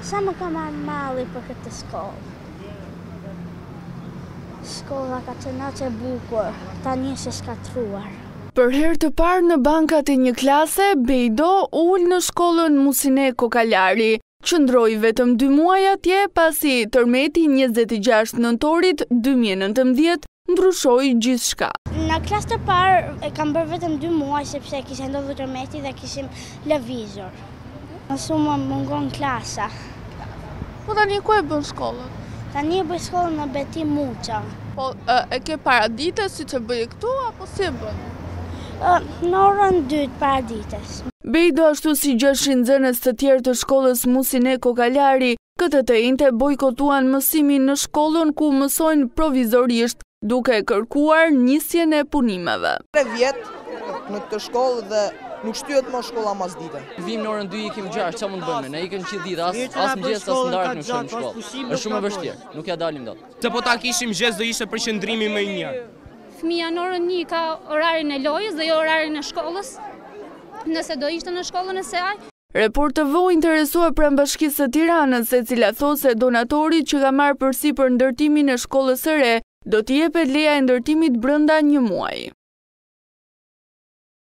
Sa më ka marrë malli për këtë shkollë. Shkolla ka qenë aq e bukur, tani është e shkatruar. Për herë të parë në bankat e një klase, Bejdo ul në shkollën Musine Kokalari. Qëndroi vetëm 2 muaj atje pasi tërmeti 26 nëntorit 2019 ndryshoi gjithçka. Në klasë të parë e kam bërë vetëm 2 muaj sepse kishte ndodhur tërmeti dhe kishim lëvizur. Mësu më mungon klasa. Po tani ku e bën shkollën? Tani e bëj shkollën në Beti Muça. Po e ke paradite si që bëje këtu apo si e bën? Në orën 2 paradites. Bejdo ashtu si 600 nxënës të tjerë të shkollës Musine Kokalari, këtë të njëjtë bojkotuan mësimin në shkollën ku mësojnë provizorisht, duke kërkuar nisjen e punimeve. 3 vjet në këtë shkollë dhe nuk shtyhet më shkolla mas dite. Vim në orën 2 ikim 6, çfarë mund të bëjmë? Ne ikim gjithë ditë, as mëngjes as darkë nuk shkojmë në shkollë. Është shumë e vështirë, nuk ja dalim dot. Se po ta kishim mëngjes do ishte përqendrimi më i mirë. Fëmia në orën 1 ka orarin e lojës dhe jo orarin e shkollës, nëse do ishte në shkollën e saj. Report TV interesua Pranë-Bashkisë së Tiranës, e cila thosë se donatori që ka marrë përsipër ndërtimin e shkollës së re, do t'i jepet leja e ndërtimit brenda 1 muaji.